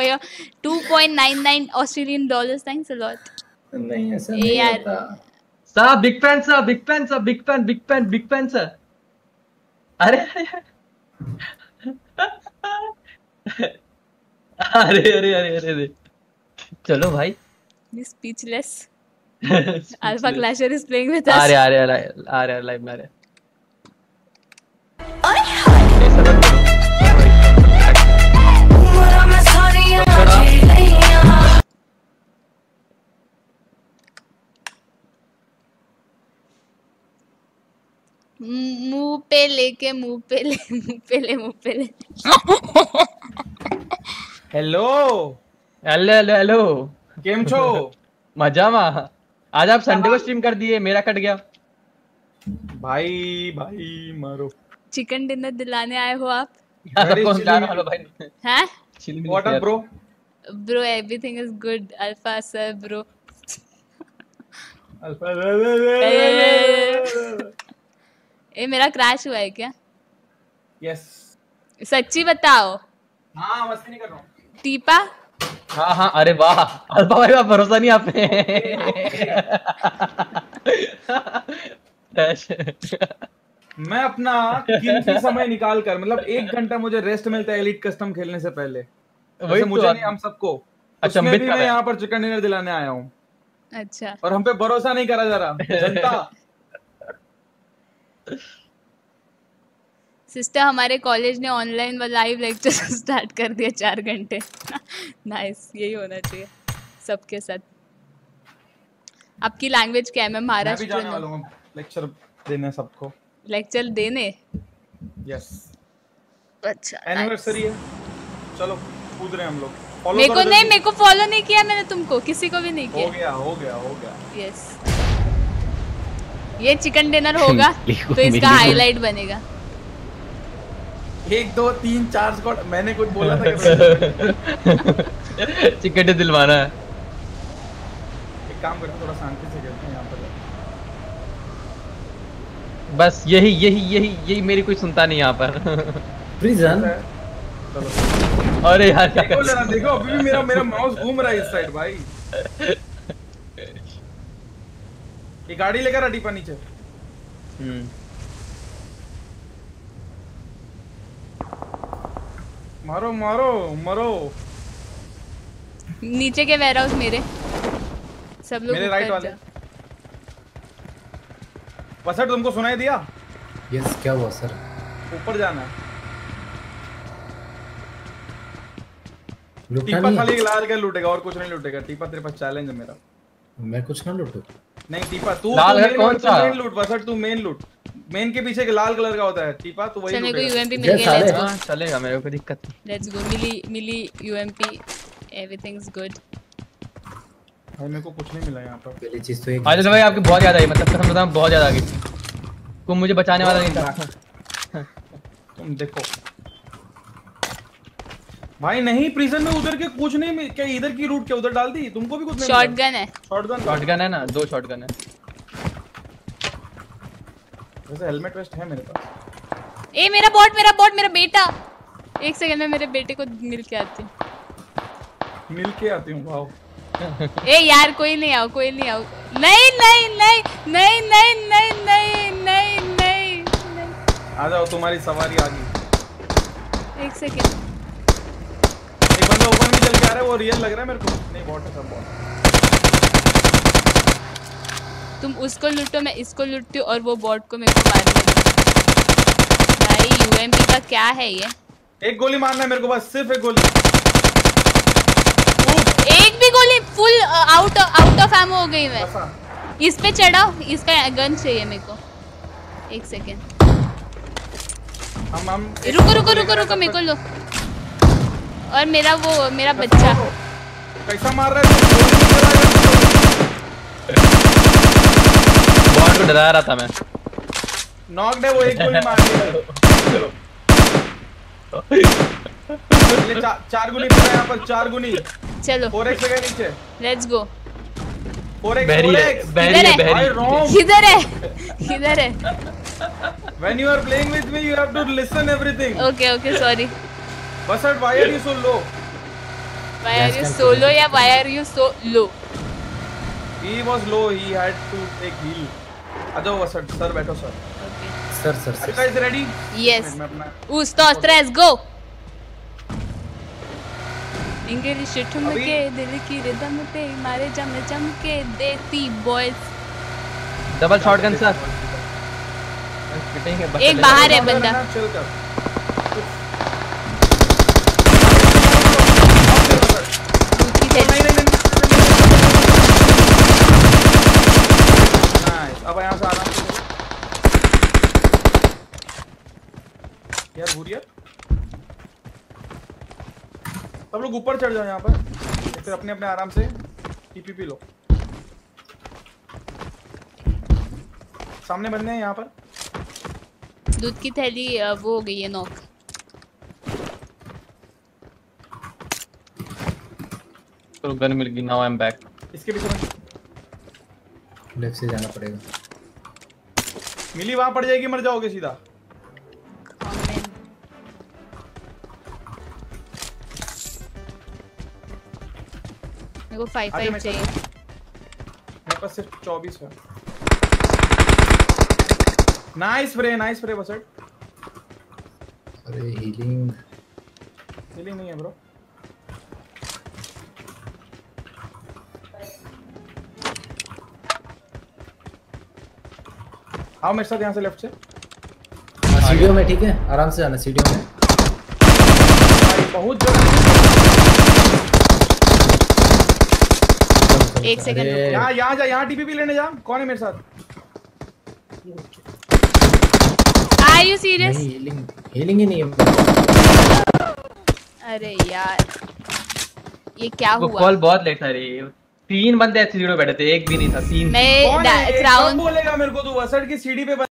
for your 2.99 Australian dollars. Thanks a lot. नहीं ऐसा नहीं होता sir. Big fan sir, big fan sir, big fan sir. अरे अरे अरे अरे अरे चलो भाई। Speechless. Alpha Clasher is playing with us. आ रहे लाइव में आ रहे। मुंह पे ले हेलो केम छो? मजा में। आज आप संडे को स्ट्रीम कर दिए, मेरा कट गया। भाई मारो। चिकन डिनर दिलाने आए हो आप? कौन जा रहा है भाई? हैं? What up bro? Bro, everything is good. Alpha sir bro. Alpha ए मेरा क्रैश हुआ है क्या? Yes. सच्ची बताओ। हाँ मस्ती नहीं कर रहा हूँ। टीपा? हाँ अरे वाह अल्फा भाई का भरोसा नहीं आप पे। मैं अपना कीमती समय निकाल कर, मतलब 1 घंटा मुझे रेस्ट मिलता है एलीट कस्टम खेलने से पहले। वही मुझे नहीं, हम सबको। उसमें भी मैं यहाँ पर चिकन डिनर दिलाने आया हूँ। अच्छा। और हम पे भरोसा नहीं करा जा रहा जनता। सिस्टर हमारे कॉलेज ने ऑनलाइन लाइव लेक्चर स्टार्ट कर दिया 4 घंटे। नाइस, यही होना चाहिए सबके साथ। आपकी लैंग्वेज क्या है? मैं महाराष्ट्र जाने वाला हूं लेक्चर देने सबको। लेक्चर देने? यस। अच्छा एनिवर्सरी है, चलो कूद रहे हैं हम लोग। मेरे को फॉलो नहीं किया मैंने तुमको, किसी को भी नहीं किया। हो गया। यस। ये चिकन डिनर होगा तो इसका हाईलाइट बनेगा। 1 2 3 4 स्क्वाड। मैंने कुछ बोला था कि चिकन दिलवाना है। एक काम करते थोड़ा शांति से खेलते हैं यहाँ पर। बस यही मेरी कोई सुनता नहीं यहाँ पर। प्रिजन। अरे यार देखो अभी भी मेरा माउस घूम रहा है इस साइड भाई। ये गाड़ी लेकर अटीपा नीचे। मारो। नीचे के वेयरहाउस मेरे सब लोग मेरे राइट वाले। वसट तुमको सुनाई दिया? यस क्या हुआ सर? ऊपर जाना है। लूटना टीपा नहीं खाली लाल का लूटेगा और कुछ नहीं लूटेगा। टीपा तेरे पास चैलेंज है मेरा। मैं कुछ ना लूटूं। नहीं टीपा तू लाल घर कौन सा? मेन लूट वसट, तू मेन लूट। मेन के पीछे के लाल कलर का होता है टीपा, तो वही लूटेगा। मेरे को यूएमपी मिल गया। Let's go. चलेगा, मेरे को दिक्कत नहीं। Let's go. मिली यूएमपी, एवरीथिंग इज गुड। भाई मेरे को कुछ नहीं मिला यहाँ पर। पहली चीज तो एक आज भाई आपकी बहुत याद आई, मतलब कसम बताऊं बहुत याद आ गई। तुम मुझे बचाने वाला नहीं था। तुम देखो भाई, नहीं प्रिजन में उधर के कुछ नहीं। क्या इधर की रूट क्या उधर डाल दी? तुमको भी कुछ नहीं। शॉटगन है। शॉटगन है ना, 2 शॉटगन है। वैसे हेलमेट वेस्ट है मेरे पास। ए मेरा बॉट मेरा बेटा। 1 सेकंड में मेरे बेटे को मिल के आती हूँ। वाओ। ए यार कोई नहीं आओ। नहीं। आ जाओ, तुम्हारी सवारी आ गई। 1 सेकंड। एक बंदा ऊपर में चल के आ रहा है, वो रियल लग रहा है मेरे को। नहीं बॉट है, सब बॉट। तुम उसको लूटो, मैं इसको लूटती हूँ और वो बॉट को मेरे को मारने दो। भाई यूएमपी का क्या है ये? एक गोली मारना है मेरे को, बस सिर्फ एक गोली। एक भी गोली फुल आउट ऑफ एमो हो गई मैं। इस पे चढ़ाओ, इसका गन चाहिए मेरे को। 1 सेकंड। हम रुको मेरे को लो। और मेरा बच्चा कैसा मार रहा है? बॉट को डरा रहा था मैं। नॉक्ड है वो, एक गोली मार दिया। ये 4 गुनी पड़ा है यहाँ पर, 4 गुनी। चलो 4x लगा नीचे। Let's go. 4x किधर है? When you are playing with me, you have to listen everything. Okay, sorry. Basad, why are you so low? Why are you solo या why are you so low? He was low. He had to take heal. आ जाओ sir बैठो sir. Okay. Sir Are you guys ready? Yes. मैं अपना Us dos tres go. English ठुमके दिल की rhythm पे मारे जम जम के देती बॉयज. Double shotgun sir. एक बाहर है बंदा. चल कर. नाइस. अब यहाँ से आराम से यार भूरिया. सब लोग ऊपर चढ़ जाओ यहाँ पर. फिर अपने अपने आराम से टीपीपी लो. सामने बंदे हैं यहाँ पर. दूध की थैली वो हो गई है नॉक. तो गन मिल गई. Now I am back. इसके पीछे लेफ्ट से जाना पड़ेगा. मिली वहां पड़ जाएगी. मर जाओगे सीधा. मेरे को 5 चाहिए. मेरे पास सिर्फ 24 है. नाइस फ्रे बसट. अरे हीलिंग नहीं है ब्रो. आओ मेरे साथ यहाँ से लेफ्ट से. सीढ़ियों में. ठीक है आराम से जाना सीढ़ियों में. बहुत जल्दी. एक सेकंड. यहाँ जा. यहाँ टीपीपी लेने जा. कौन है मेरे साथ? Are you serious? नहीं हीलिंग ही नहीं है. अरे यार ये क्या हुआ? कॉल बहुत लेट था रे. 3 बंदे ऐसे जीरो बैठे थे. एक भी नहीं था. 3. मैं क्राउन बोलेगा मेरे को. तू वसट की सीढ़ी पे